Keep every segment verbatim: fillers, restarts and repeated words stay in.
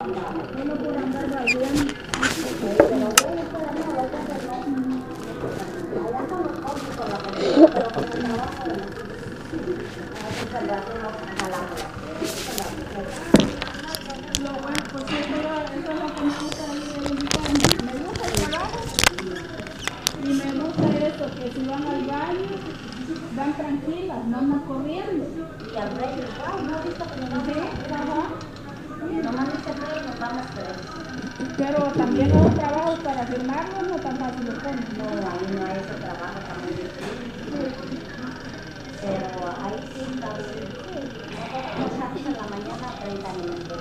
Uno por andar bailando. Lo bueno, pues sí, eso es lo que me gusta ahí de Mexicano. Me gusta el trabajo y me gusta eso, que si van al baño, van tranquilas, no andan corriendo. Y al rey igual, ¿no? ¿Visto que nos vamos? Ajá. Nomás dice rey, nos vamos tres. Pero también los trabajos para firmarlos no tan fácil de poner. No, ahí no hay ese trabajo también difícil. Pero ahí sí está bien. Nos sacamos en la mañana treinta minutos.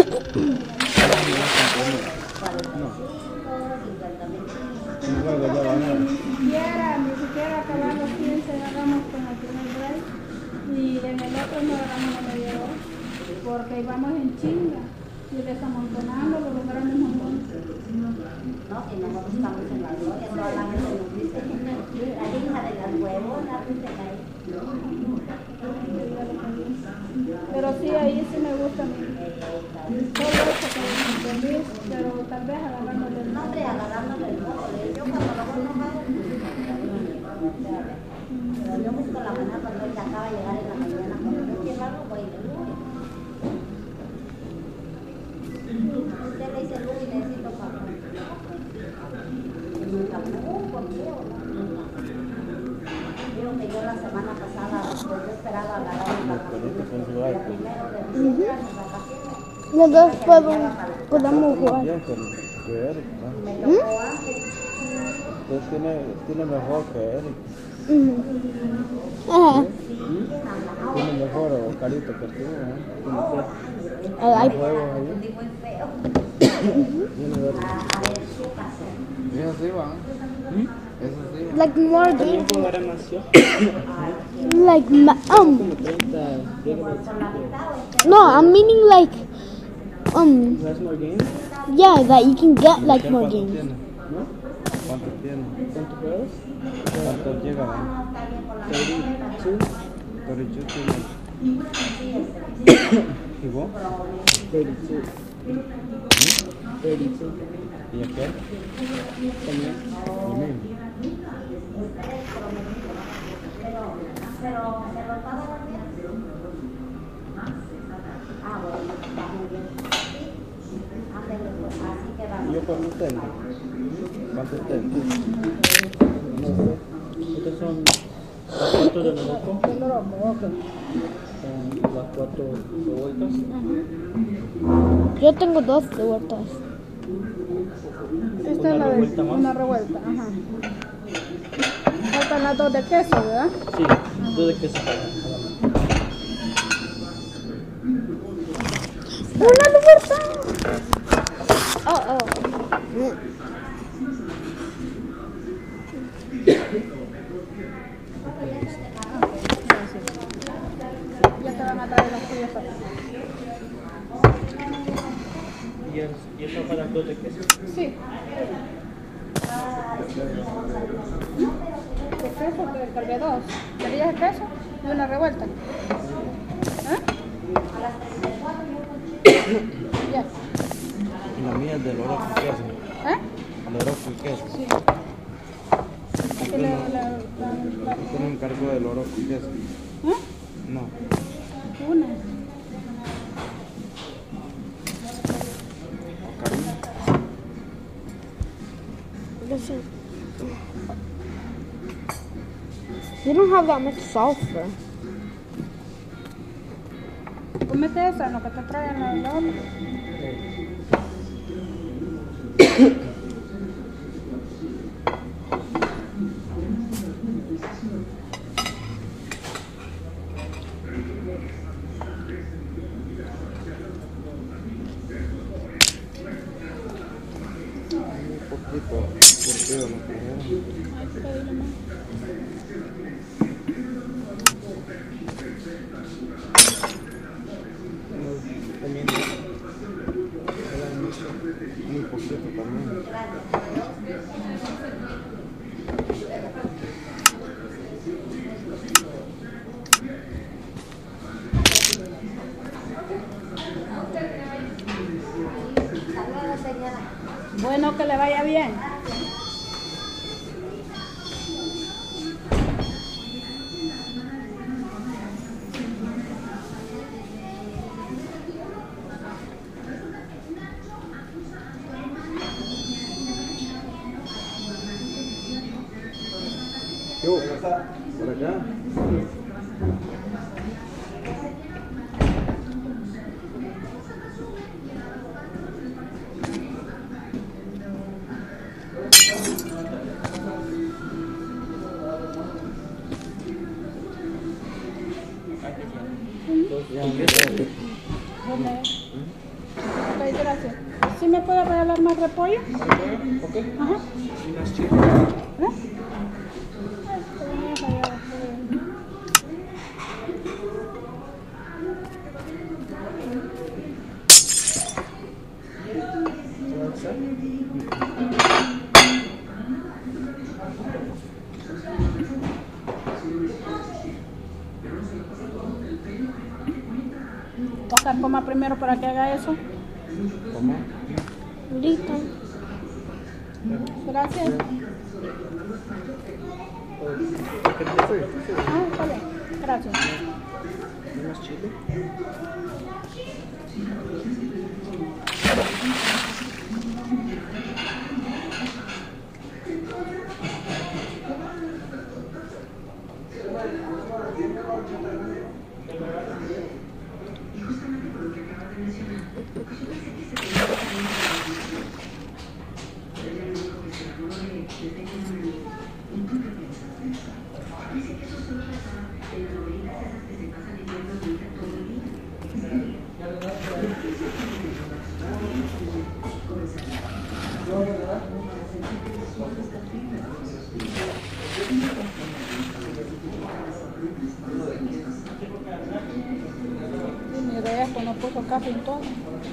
cuarenta y cinco, cincuenta minutos. Ni siquiera, ni siquiera acabar los quince agarramos con el primer break y en el otro no agarramos la media hora porque íbamos en chinga y desamontonando los grandes montones. No, si nosotros estamos en la gloria, toda la gente nos dice, la hija de las huevonas, dicen ahí. Pero sí, ahí sí me gusta a mí. Todo eso que me entendí, pero tal vez agarrándole el No, hombre, agarrándole el modo. Yo cuando lo voy a tomar, pero yo busco la mañana cuando él acaba de llegar en la mañana. Cuando yo quiero algo, voy y le doy. Usted le dice, Luis, necesito papá. Y nunca, ¿por qué o no? Digo que yo la semana pasada, pues yo esperaba agarrar el vacaciones. El primero de diciembre, mis vacaciones. Los dos podemos, podemos jugar. Me tocó antes. Usted tiene, tiene mejor que Eric. Uh-huh. Ajá. Tiene mejor carita que tú, ¿eh? I like Juegos ahí. Muy feo. Tiene ver. A ver, ¿qué pasó? Eso sí va. Eso sí va. like more games. También jugará más yo. Like ma- um. Como treinta, Igual con la mitad o es No, I'm meaning like um. ¿Has more games? Yeah, that you can get like more ¿Cuántos games. tiene? ¿No? ¿Cuántos tiene? ¿Cuántos juegos? ¿Cuántos llegan? thirty-two. treinta y dos tiene. ¿Y vos? thirty-two. thirty-two. ¿Y aquel? También. El mismo. Pero, pero, ¿se los va a dar bien? Ah, bueno, está muy bien. Ándale, pues, así que vamos. ¿Yo cuántos tengo? ¿Cuántos tengo? No sé. Estos son las cuatro de Loroco. El oroco, ok. Son las cuatro revueltas. Yo tengo dos de vueltas. Esta Una es la de revuelta más. una revuelta, ajá. Faltan las dos de queso, ¿verdad? Sí, dos de queso para cada uno. ¡Una revuelta! Oh, oh. Ya te van a traer las tuyas para acá. ¿Y es- y eso para dos de queso? Sí. ¿Qué queso? Que cargué dos. ¿Querías el queso? Y una revuelta. ¿Eh? Ya. Y la mía es del oro con queso. ¿Eh? El oro con queso. Sí. Aquí le, le, la, la, Usted me encargó del oro con queso. ¿Eh? No. Una. Listen. You don't have that much sulfur. Comete esa, lo que te traen la, la otra. Un poquito curtido lo que era. Ay, pedile más. También. Muy poquito también. Saludos, señora. Bueno, que le vaya bien. Yo, por acá. ¿Dónde? Ok, gracias. ¿Sí me puede regalar más repollo? Ok. Ajá. Y más chile. ¿Eh? Ay, te voy a fallar, joder. Oscar, coma primero para que haga eso. ¿Cómo? Ahorita. Gracias. Ah, está bien. Gracias. ¿Y más chile? Ni de esto no puso café en todo.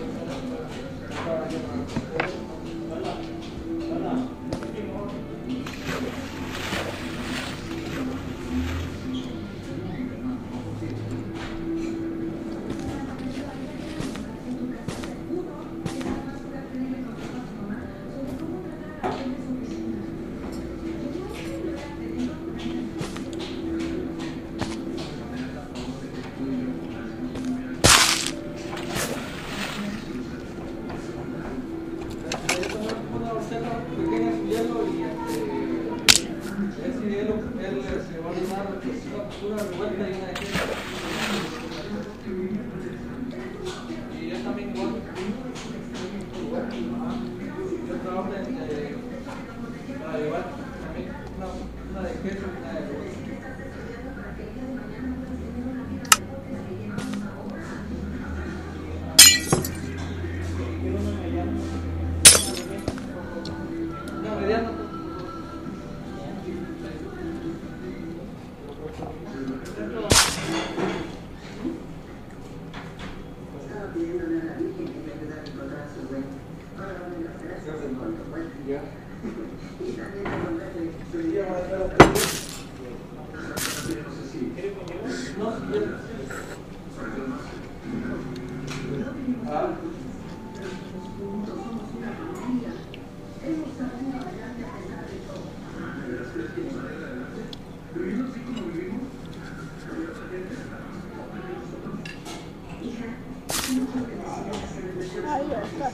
Ay, Oscar.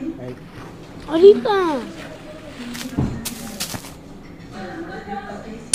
Ahorita.